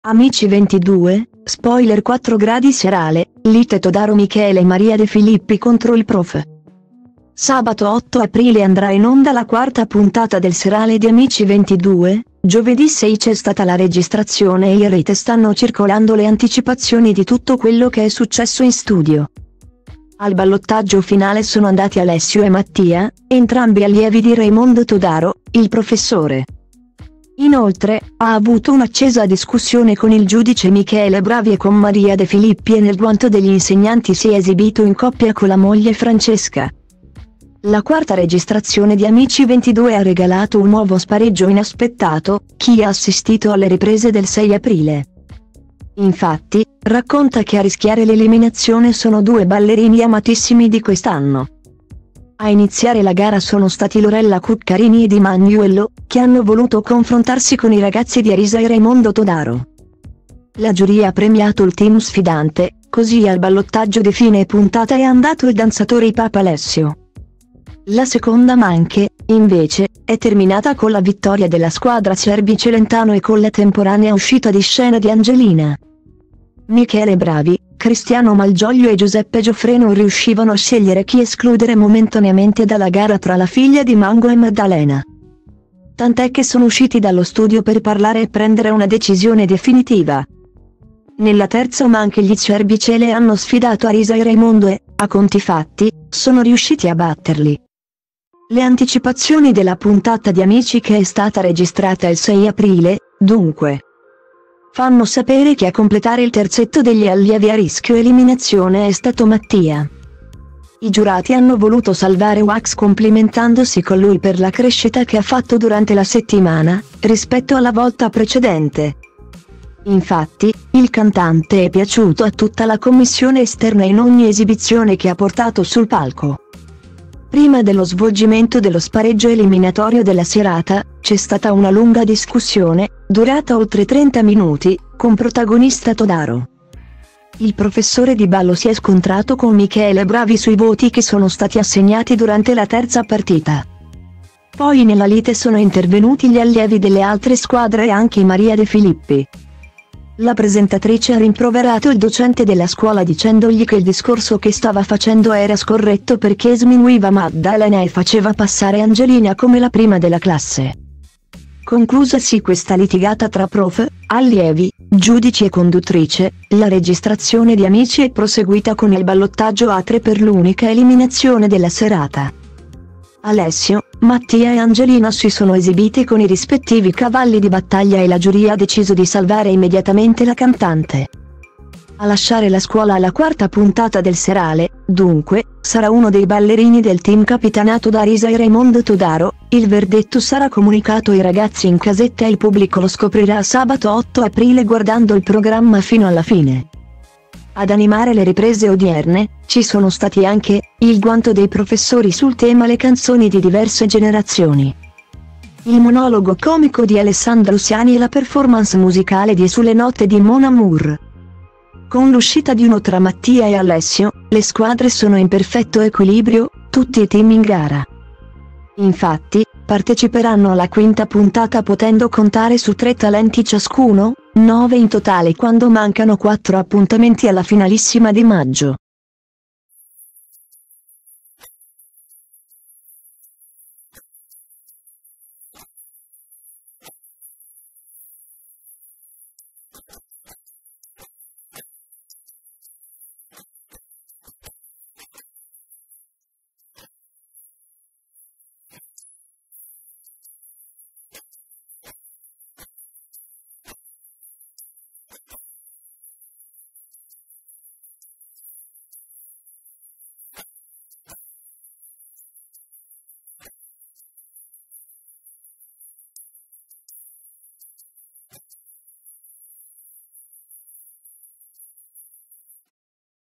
Amici 22, spoiler 4 gradi serale, lite Todaro Michele e Maria De Filippi contro il prof. Sabato 8 aprile andrà in onda la quarta puntata del serale di Amici 22, giovedì 6 c'è stata la registrazione e in rete stanno circolando le anticipazioni di tutto quello che è successo in studio. Al ballottaggio finale sono andati Alessio e Mattia, entrambi allievi di Raimondo Todaro, il professore. Inoltre, ha avuto un'accesa discussione con il giudice Michele Bravi e con Maria De Filippi e nel guanto degli insegnanti si è esibito in coppia con la moglie Francesca. La quarta registrazione di Amici 22 ha regalato un nuovo spareggio inaspettato, chi ha assistito alle riprese del 6 aprile. Infatti, racconta che a rischiare l'eliminazione sono due ballerini amatissimi di quest'anno. A iniziare la gara sono stati Lorella Cuccarini ed Emanuello, che hanno voluto confrontarsi con i ragazzi di Arisa e Raimondo Todaro. La giuria ha premiato il team sfidante, così al ballottaggio di fine puntata è andato il danzatore Papa Alessio. La seconda manche, invece, è terminata con la vittoria della squadra Cerbi-Celentano e con la temporanea uscita di scena di Angelina. Michele Bravi, Cristiano Malgioglio e Giuseppe Gioffre non riuscivano a scegliere chi escludere momentaneamente dalla gara tra la figlia di Mango e Maddalena. Tant'è che sono usciti dallo studio per parlare e prendere una decisione definitiva. Nella terza manche gli Cerbicele hanno sfidato Arisa e Raimondo e, a conti fatti, sono riusciti a batterli. Le anticipazioni della puntata di Amici che è stata registrata il 6 aprile, dunque, fanno sapere che a completare il terzetto degli allievi a rischio eliminazione è stato Mattia. I giurati hanno voluto salvare Wax complimentandosi con lui per la crescita che ha fatto durante la settimana, rispetto alla volta precedente. Infatti, il cantante è piaciuto a tutta la commissione esterna in ogni esibizione che ha portato sul palco. Prima dello svolgimento dello spareggio eliminatorio della serata, c'è stata una lunga discussione, durata oltre 30 minuti, con protagonista Todaro. Il professore di ballo si è scontrato con Michele Bravi sui voti che sono stati assegnati durante la terza partita. Poi nella lite sono intervenuti gli allievi delle altre squadre e anche Maria De Filippi. La presentatrice ha rimproverato il docente della scuola dicendogli che il discorso che stava facendo era scorretto perché sminuiva Maddalena e faceva passare Angelina come la prima della classe. Conclusasi questa litigata tra prof, allievi, giudici e conduttrice, la registrazione di Amici è proseguita con il ballottaggio a 3 per l'unica eliminazione della serata. Alessio, Mattia e Angelina si sono esibiti con i rispettivi cavalli di battaglia e la giuria ha deciso di salvare immediatamente la cantante. A lasciare la scuola alla quarta puntata del serale, dunque, sarà uno dei ballerini del team capitanato da Arisa e Raimondo Todaro. Il verdetto sarà comunicato ai ragazzi in casetta e il pubblico lo scoprirà sabato 8 aprile guardando il programma fino alla fine. Ad animare le riprese odierne, ci sono stati anche, il guanto dei professori sul tema le canzoni di diverse generazioni. Il monologo comico di Alessandro Siani e la performance musicale di Sulle note di Mon Amour. Con l'uscita di uno tra Mattia e Alessio, le squadre sono in perfetto equilibrio, tutti i team in gara. Infatti, parteciperanno alla quinta puntata potendo contare su 3 talenti ciascuno, 9 in totale quando mancano 4 appuntamenti alla finalissima di maggio.